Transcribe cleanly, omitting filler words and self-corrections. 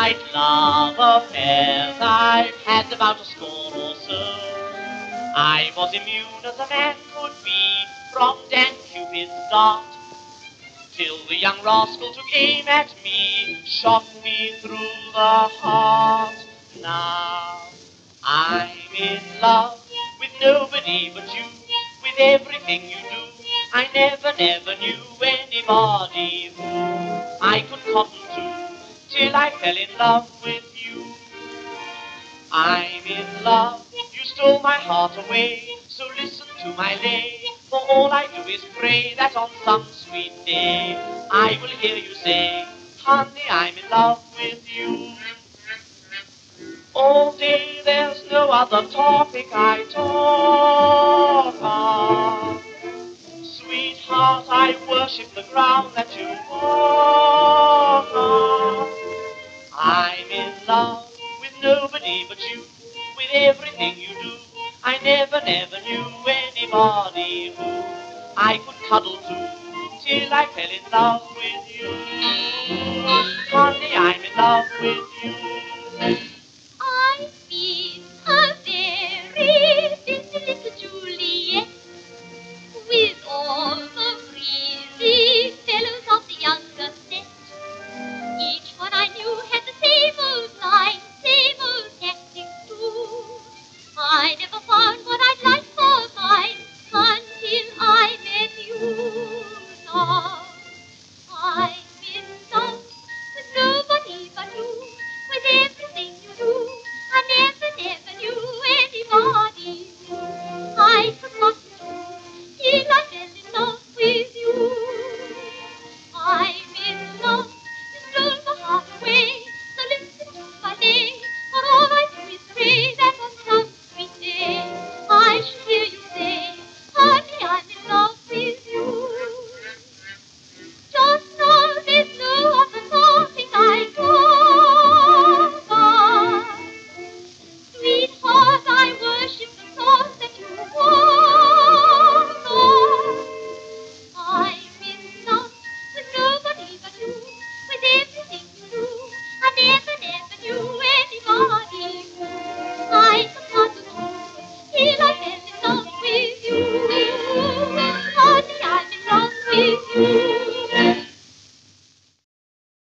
Moonlight love affairs I've had about a score or so. I was immune as a man could be from Dan Cupid's dart, till the young rascal took aim at me, shot me through the heart. Now I'm in love with nobody but you, with everything you do. I never knew anybody who I could cotton to, till I fell in love with you. I'm in love, you stole my heart away, so listen to my lay, for all I do is pray that on some sweet day I will hear you say, honey, I'm in love with you. All day there's no other topic I talk of. Sweetheart, I worship the ground that you walk on. I'm in love with nobody but you, with everything you do. I never knew anybody who I could cuddle to, till I fell in love with you. Honey, I'm in love with you.